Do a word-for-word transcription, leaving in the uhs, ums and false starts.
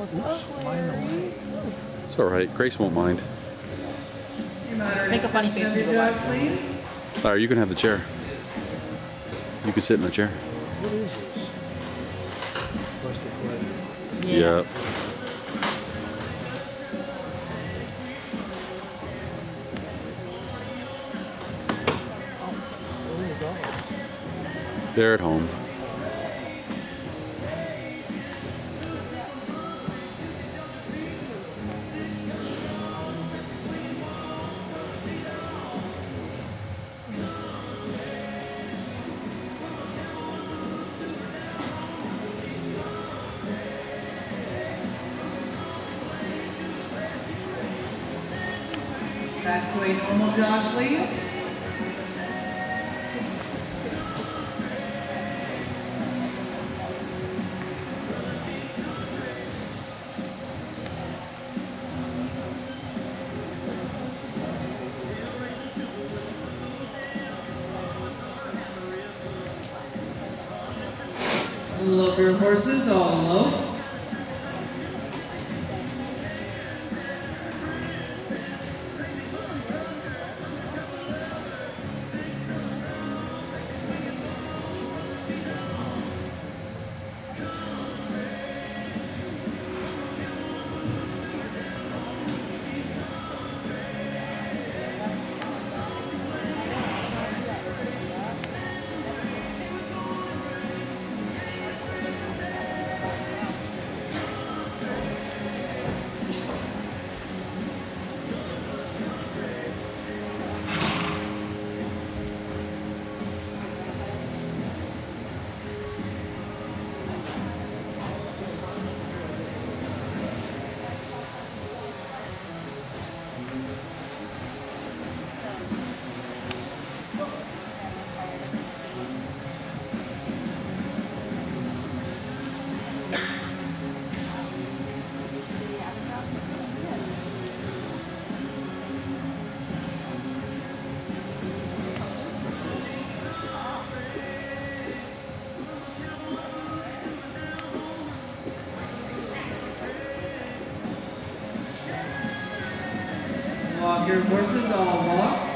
It's all right. Grace won't mind. Make a funny face. Of your dog, please. All right, you can have the chair. You can sit in the chair. What is this? Plastic plate. Yeah. They're at home. Back to a normal jog, please. Love your horses all low. Walk your horses all walk.